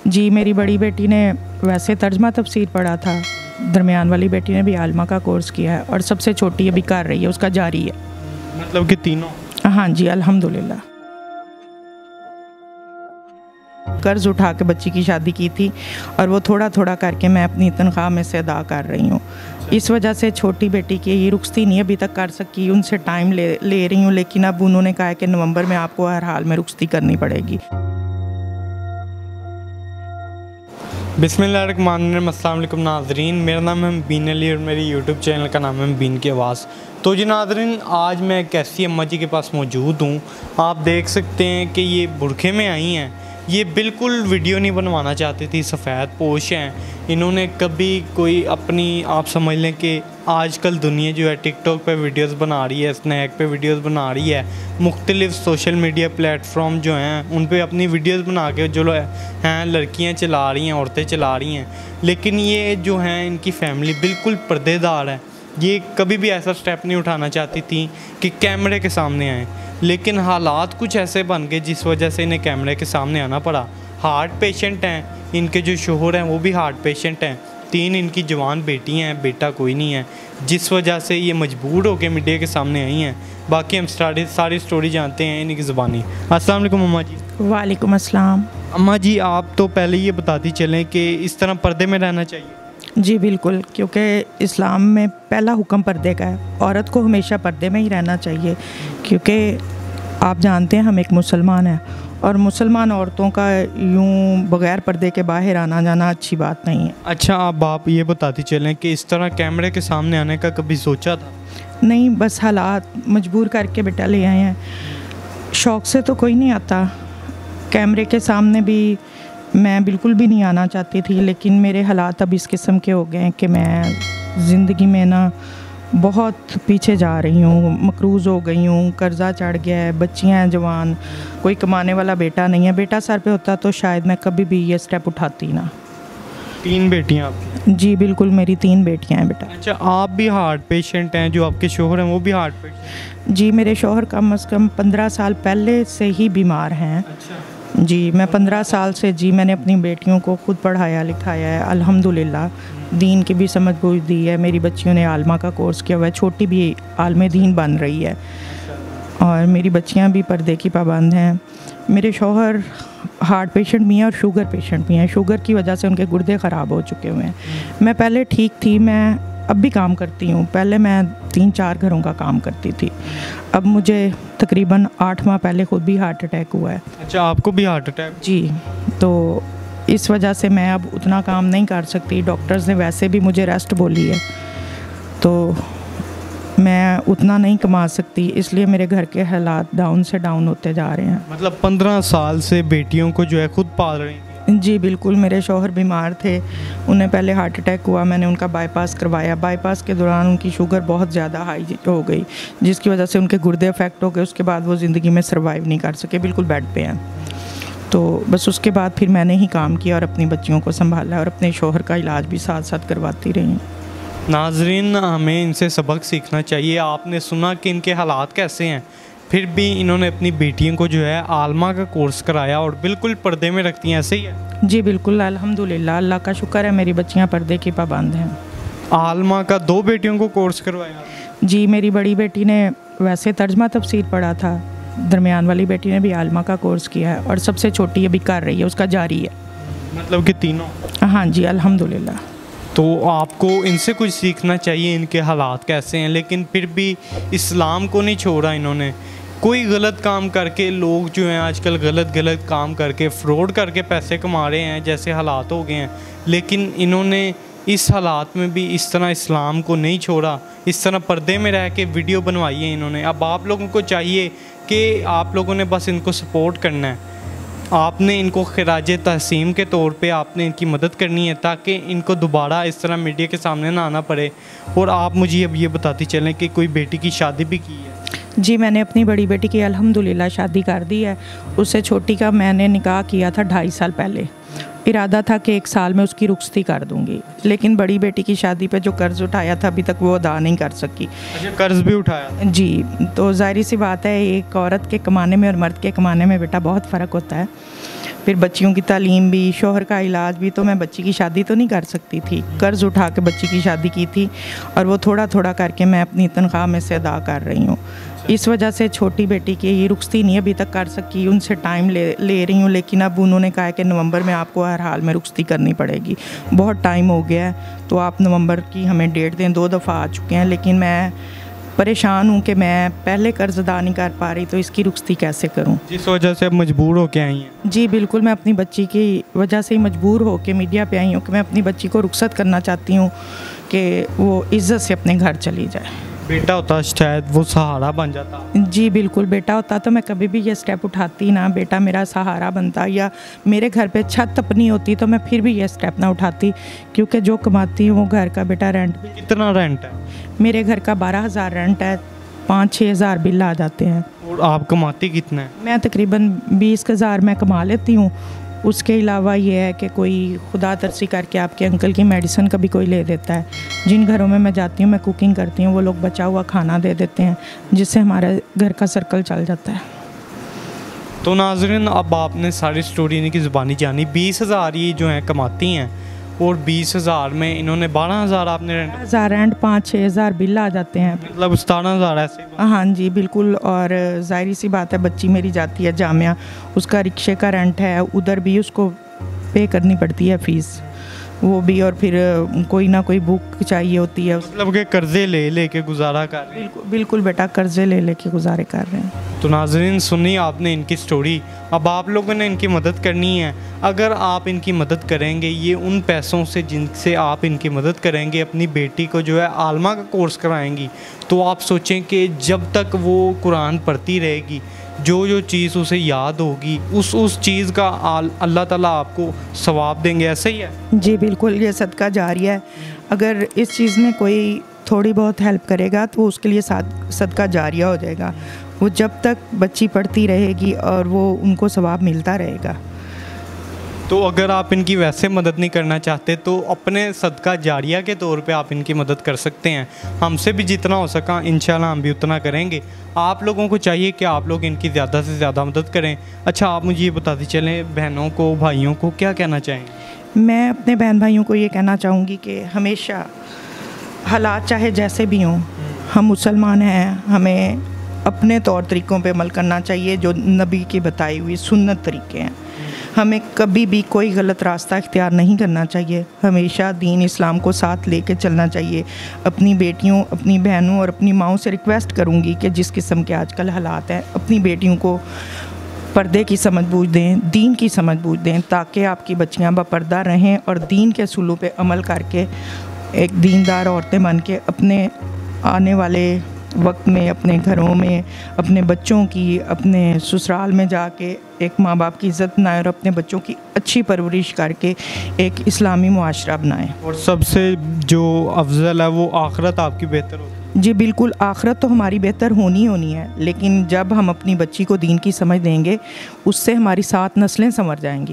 जी, मेरी बड़ी बेटी ने वैसे तर्जमा तफसीर पढ़ा था, दरमियान वाली बेटी ने भी आलमा का कोर्स किया है और सबसे छोटी अभी कर रही है, उसका जारी है। मतलब कि तीनों? हाँ जी, अल्हम्दुलिल्लाह। कर्ज उठा के बच्ची की शादी की थी और वो थोड़ा थोड़ा करके मैं अपनी तनख्वाह में से अदा कर रही हूँ। इस वजह से छोटी बेटी की ये रुखसती नहीं अभी तक कर सकी, उनसे टाइम ले रही हूँ, लेकिन अब उन्होंने कहा है कि नवंबर में आपको हर हाल में रुखसती करनी पड़ेगी। बिस्मिल्लाहिर्रहमानिर्रहीम। अस्सलाम वालेकुम नाज़रीन, मेरा नाम है मुबीन अली और मेरी यूट्यूब चैनल का नाम है मुबीन की आवाज़। तो जी नाज़रीन, आज मैं एक ऐसी अम्मा जी के पास मौजूद हूँ। आप देख सकते हैं कि ये बुरखे में आई हैं। ये बिल्कुल वीडियो नहीं बनवाना चाहती थी, सफ़ेद पोश हैं। इन्होंने कभी कोई अपनी, आप समझ लें कि आजकल दुनिया जो है टिकटॉक पे वीडियोस बना रही है, स्नैक पे वीडियोस बना रही है, मुख्तलिफ़ सोशल मीडिया प्लेटफॉर्म जो हैं उन पे अपनी वीडियोस बना के जो हैं लड़कियां चला रही हैं, औरतें चला रही हैं। लेकिन ये जो हैं इनकी फैमिली बिल्कुल पर्देदार है। ये कभी भी ऐसा स्टेप नहीं उठाना चाहती थी कि कैमरे के सामने आएँ, लेकिन हालात कुछ ऐसे बन गए जिस वजह से इन्हें कैमरे के सामने आना पड़ा। हार्ट पेशेंट हैं, इनके जो शोहर हैं वो भी हार्ट पेशेंट हैं, 3 इनकी जवान बेटियां हैं, बेटा कोई नहीं है, जिस वजह से ये मजबूर होकर मीडिया के सामने आई हैं। बाकी हम सारी स्टोरी जानते हैं इनकी ज़बानी। अस्सलाम वालेकुम अम्मा जी। वालेकुम अस्सलाम। अम्मा जी, आप तो पहले ये बताती चलें कि इस तरह पर्दे में रहना चाहिए? जी बिल्कुल, क्योंकि इस्लाम में पहला हुक्म पर्दे का है। औरत को हमेशा पर्दे में ही रहना चाहिए, क्योंकि आप जानते हैं हम एक मुसलमान हैं और मुसलमान औरतों का यूं बग़ैर पर्दे के बाहर आना जाना अच्छी बात नहीं है। अच्छा, अब आप ये बताती चलें कि इस तरह कैमरे के सामने आने का कभी सोचा था? नहीं, बस हालात मजबूर करके बेटा ले आए हैं। शौक़ से तो कोई नहीं आता, कैमरे के सामने भी मैं बिल्कुल भी नहीं आना चाहती थी, लेकिन मेरे हालात अब इस किस्म के हो गए हैं कि मैं ज़िंदगी में ना बहुत पीछे जा रही हूँ, मकरूज़ हो गई हूँ, कर्ज़ा चढ़ गया है, बच्चियाँ हैं जवान, कोई कमाने वाला बेटा नहीं है। बेटा सर पे होता तो शायद मैं कभी भी ये स्टेप उठाती ना। 3 बेटियाँ आपकी? जी बिल्कुल, मेरी 3 बेटियाँ हैं बेटा। अच्छा, आप भी हार्ट पेशेंट हैं, जो आपके शोहर हैं वो भी हार्ट पेशेंट? जी, मेरे शोहर कम से कम 15 साल पहले से ही बीमार हैं। अच्छा जी, मैं 15 साल से मैंने अपनी बेटियों को खुद पढ़ाया लिखाया है, अल्हम्दुलिल्लाह। दीन की भी समझ बूझ दी है। मेरी बच्चियों ने आलमा का कोर्स किया हुआ है, छोटी भी आलमे दीन बन रही है और मेरी बच्चियां भी पर्दे की पाबंद हैं। मेरे शौहर हार्ट पेशेंट भी हैं और शुगर पेशेंट भी हैं। शुगर की वजह से उनके गुर्दे ख़राब हो चुके हुए हैं। मैं पहले ठीक थी, मैं अब भी काम करती हूँ। पहले मैं 3-4 घरों का काम करती थी, अब मुझे तकरीबन 8 माह पहले खुद भी हार्ट अटैक हुआ है। अच्छा, आपको भी हार्ट अटैक? जी, तो इस वजह से मैं अब उतना काम नहीं कर सकती। डॉक्टर्स ने वैसे भी मुझे रेस्ट बोली है, तो मैं उतना नहीं कमा सकती, इसलिए मेरे घर के हालात डाउन से डाउन होते जा रहे हैं। मतलब 15 साल से बेटियों को जो है खुद पाल रही हैं? जी बिल्कुल, मेरे शौहर बीमार थे, उन्हें पहले हार्ट अटैक हुआ, मैंने उनका बाईपास करवाया। बाईपास के दौरान उनकी शुगर बहुत ज़्यादा हाई हो गई, जिसकी वजह से उनके गुर्दे अफेक्ट हो गए। उसके बाद वो ज़िंदगी में सर्वाइव नहीं कर सके, बिल्कुल बेड पे हैं। तो बस उसके बाद फिर मैंने ही काम किया और अपनी बच्चियों को संभाला और अपने शौहर का इलाज भी साथ साथ करवाती रही। नाज़रीन, हमें इनसे सबक सीखना चाहिए। आपने सुना कि इनके हालात कैसे हैं, फिर भी इन्होंने अपनी बेटियों को जो है आलमा का कोर्स कराया और बिल्कुल पर्दे में रखती हैं। ऐसे ही है? जी बिल्कुल, अल्हम्दुलिल्लाह, अल्लाह का शुक्र है, मेरी बच्चियां पर्दे की पाबंद हैं। आलमा का 2 बेटियों को कोर्स करवाया? जी, मेरी बड़ी बेटी ने वैसे तर्जमा तफसीर पढ़ा था, दरमियान वाली बेटी ने भी आलमा का कोर्स किया है और सबसे छोटी अभी कर रही है, उसका जारी है। मतलब कि तीनों? हाँ जी, अल्हम्दुलिल्लाह। तो आपको इनसे कुछ सीखना चाहिए, इनके हालात कैसे हैं, लेकिन फिर भी इस्लाम को नहीं छोड़ा इन्होंने। कोई गलत काम करके लोग जो हैं आजकल गलत काम करके फ्रॉड करके पैसे कमा रहे हैं, जैसे हालात हो गए हैं। लेकिन इन्होंने इस हालात में भी इस तरह इस्लाम को नहीं छोड़ा, इस तरह पर्दे में रह के वीडियो बनवाई है इन्होंने। अब आप लोगों को चाहिए कि आप लोगों ने बस इनको सपोर्ट करना है, आपने इनको खिराज तहसीम के तौर पे आपने इनकी मदद करनी है, ताकि इनको दोबारा इस तरह मीडिया के सामने ना आना पड़े। और आप मुझे अब ये बताती चलें कि कोई बेटी की शादी भी की है? जी, मैंने अपनी बड़ी बेटी की अल्हम्दुलिल्लाह शादी कर दी है। उससे छोटी का मैंने निकाह किया था 2.5 साल पहले। इरादा था कि 1 साल में उसकी रुखसती कर दूंगी, लेकिन बड़ी बेटी की शादी पे जो कर्ज़ उठाया था अभी तक वो अदा नहीं कर सकी। अच्छा, कर्ज़ भी उठाया? जी, तो ज़ाहिर सी बात है, एक औरत के कमाने में और मर्द के कमाने में बेटा बहुत फ़र्क होता है। फिर बच्चियों की तालीम भी, शोहर का इलाज भी, तो मैं बच्ची की शादी तो नहीं कर सकती थी। कर्ज़ उठा के बच्ची की शादी की थी और वो थोड़ा थोड़ा करके मैं अपनी तनख्वाह में से अदा कर रही हूँ। इस वजह से छोटी बेटी की ये रुखसती नहीं अभी तक कर सकी, उनसे टाइम ले रही हूँ, लेकिन अब उन्होंने कहा है कि नवंबर में आपको हर हाल में रुखसती करनी पड़ेगी, बहुत टाइम हो गया है, तो आप नवंबर की हमें डेट दें। 2 दफ़ा आ चुके हैं, लेकिन मैं परेशान हूँ कि मैं पहले कर्ज अदा नहीं कर पा रही, तो इसकी रुखसती कैसे करूँ। जिस वजह से अब मजबूर हो के आई हैं? जी बिल्कुल, मैं अपनी बच्ची की वजह से ही मजबूर हो के मीडिया पे आई हूँ कि मैं अपनी बच्ची को रुखसत करना चाहती हूँ कि वो इज़्ज़त से अपने घर चली जाए। बेटा होता शायद वो सहारा बन जाता। जी बिल्कुल, बेटा होता तो मैं कभी भी ये स्टेप उठाती ना, बेटा मेरा सहारा बनता, या मेरे घर पे छत अपनी होती तो मैं फिर भी ये स्टेप ना उठाती, क्योंकि जो कमाती हूँ वो घर का बेटा रेंट भी। कितना रेंट है? मेरे घर का 12,000 रेंट है, 5-6 हज़ार बिल आ जाते हैं। और आप कमाती कितना है? मैं तकरीबन 20,000 मैं कमा लेती हूँ। उसके अलावा ये है कि कोई खुदा तरसी करके आपके अंकल की मेडिसिन कभी कोई ले देता है। जिन घरों में मैं जाती हूँ, मैं कुकिंग करती हूँ, वो लोग बचा हुआ खाना दे देते हैं, जिससे हमारे घर का सर्कल चल जाता है। तो नाज़रीन, अब आपने सारी स्टोरी इनकी ज़ुबानी जानी। 20,000 ये जो हैं कमाती हैं, और 20,000 में इन्होंने 12,000 आपने रेंट 5-6 हज़ार बिल आ जाते हैं, मतलब 17,000 ऐसे। हाँ जी बिल्कुल। और ज़ाहिर सी बात है, बच्ची मेरी जाती है जामिया, उसका रिक्शे का रेंट है, उधर भी उसको पे करनी पड़ती है फ़ीस, वो भी, और फिर कोई ना कोई बुक चाहिए होती है। मतलब कि कर्जे ले के गुजारा कर रहे हैं। बिल्कुल बेटा, कर्जे ले के गुजारे कर रहे हैं। तो नाज़रीन, सुनी आपने इनकी स्टोरी। अब आप लोगों ने इनकी मदद करनी है। अगर आप इनकी मदद करेंगे, ये उन पैसों से जिनसे आप इनकी मदद करेंगे, अपनी बेटी को जो है आलमा का कोर्स कराएंगी, तो आप सोचें कि जब तक वो कुरान पढ़ती रहेगी, जो चीज़ उसे याद होगी, उस चीज़ का अल्लाह ताला आपको सवाब देंगे। ऐसा ही है? जी बिल्कुल, ये सदका जारिया है। अगर इस चीज़ में कोई थोड़ी बहुत हेल्प करेगा तो उसके लिए सदका जारिया हो जाएगा। वो जब तक बच्ची पढ़ती रहेगी और वो उनको सवाब मिलता रहेगा। तो अगर आप इनकी वैसे मदद नहीं करना चाहते, तो अपने सदका जारिया के तौर पे आप इनकी मदद कर सकते हैं। हमसे भी जितना हो सका इंशाल्लाह हम भी उतना करेंगे। आप लोगों को चाहिए कि आप लोग इनकी ज़्यादा से ज़्यादा मदद करें। अच्छा, आप मुझे ये बताते चलें, बहनों को, भाइयों को क्या कहना चाहेंगे? मैं अपने बहन भाइयों को ये कहना चाहूँगी कि हमेशा हालात चाहे जैसे भी हों, हम मुसलमान हैं, हमें अपने तौर तरीक़ों पे अमल करना चाहिए, जो नबी की बताई हुई सुन्नत तरीके हैं। हमें कभी भी कोई गलत रास्ता इख्तियार नहीं करना चाहिए, हमेशा दीन इस्लाम को साथ लेके चलना चाहिए। अपनी बेटियों, अपनी बहनों और अपनी माओं से रिक्वेस्ट करूँगी कि जिस किस्म के आजकल हालात हैं, अपनी बेटियों को पर्दे की समझ बूझ दें, दीन की समझ बूझ दें, ताकि आपकी बच्चियाँ बापर्दा रहें और दीन के असूलों पे अमल करके एक दीनदार औरतें बन के अपने आने वाले वक्त में, अपने घरों में, अपने बच्चों की, अपने ससुराल में जाके एक माँ बाप की इज़्ज़त बनाएं और अपने बच्चों की अच्छी परवरिश करके एक इस्लामी मुआशरा बनाएं। और सबसे जो अफजल है वो आखिरत आपकी बेहतर होगी। जी बिल्कुल, आखिरत तो हमारी बेहतर होनी है, लेकिन जब हम अपनी बच्ची को दीन की समझ देंगे, उससे हमारी 7 नस्लें संवर जाएंगी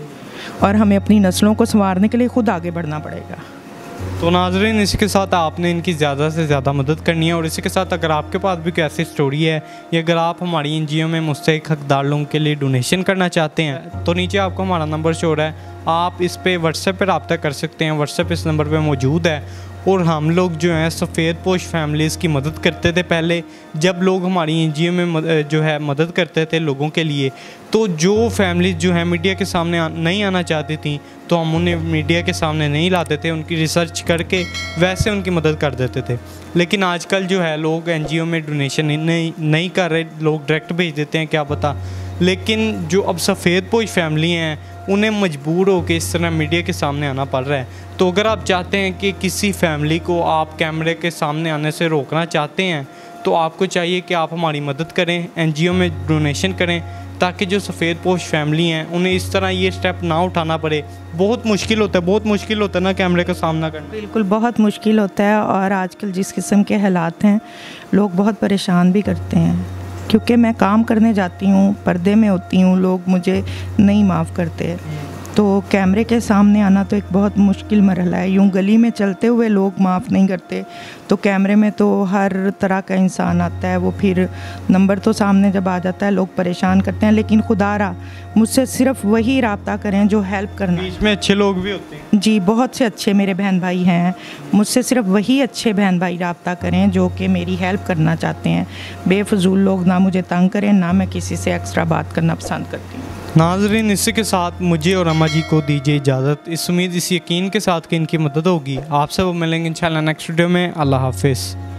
और हमें अपनी नस्लों को संवारने के लिए खुद आगे बढ़ना पड़ेगा। तो नाज़रीन, इसी के साथ आपने इनकी ज़्यादा से ज़्यादा मदद करनी है। और इसी के साथ अगर आपके पास भी कोई ऐसी स्टोरी है, या अगर आप हमारी एनजीओ में मुस्तहिक हकदार लोगों के लिए डोनेशन करना चाहते हैं, तो नीचे आपको हमारा नंबर शो हो रहा है, आप इस पे व्हाट्सएप पर रब्ता कर सकते हैं। व्हाट्सएप इस नंबर पर मौजूद है। और हम लोग जो हैं सफ़ेद पोश फैमिलीज़ की मदद करते थे पहले, जब लोग हमारी एनजीओ में जो है मदद करते थे लोगों के लिए, तो जो फैमिलीज़ जो है मीडिया के सामने नहीं आना चाहती थी, तो हम उन्हें मीडिया के सामने नहीं लाते थे, उनकी रिसर्च करके वैसे उनकी मदद कर देते थे। लेकिन आजकल जो है लोग एनजीओ में डोनेशन नहीं कर रहे, लोग डायरेक्ट भेज देते हैं, क्या पता। लेकिन जो अब सफ़ेद पोश फैमिली हैं, उन्हें मजबूर होकर इस तरह मीडिया के सामने आना पड़ रहा है। तो अगर आप चाहते हैं कि किसी फैमिली को आप कैमरे के सामने आने से रोकना चाहते हैं, तो आपको चाहिए कि आप हमारी मदद करें, एनजीओ में डोनेशन करें, ताकि जो सफ़ेद पोश फैमिली हैं उन्हें इस तरह ये स्टेप ना उठाना पड़े। बहुत मुश्किल होता है ना कैमरे का सामना करना। बिल्कुल, बहुत मुश्किल होता है। और आजकल जिस किस्म के हालात हैं, लोग बहुत परेशान भी करते हैं, क्योंकि मैं काम करने जाती हूँ, पर्दे में होती हूँ, लोग मुझे नहीं माफ़ करते। तो तो कैमरे के सामने आना तो एक बहुत मुश्किल मरहला है। यूँ गली में चलते हुए लोग माफ़ नहीं करते, तो कैमरे में तो हर तरह का इंसान आता है। वो फिर नंबर तो सामने जब आ जाता है लोग परेशान करते हैं, लेकिन खुदारा मुझसे सिर्फ वही रब्ता करें जो हेल्प करना। बीच में अच्छे लोग भी होते हैं जी, बहुत से अच्छे मेरे बहन भाई हैं। मुझसे सिर्फ वही अच्छे बहन भाई रब्ता करें जो कि मेरी हेल्प करना चाहते हैं। बेफजूल लोग ना मुझे तंग करें, ना मैं किसी से एक्स्ट्रा बात करना पसंद करती हूँ। नाज़रीन, इसी के साथ मुझे और अम्मा जी को दीजिए इजाज़त, इस उम्मीद इस यकीन के साथ कि इनकी मदद होगी। आपसे वो मिलेंगे इंशाल्लाह नेक्स्ट वीडियो में। अल्लाह हाफिज़।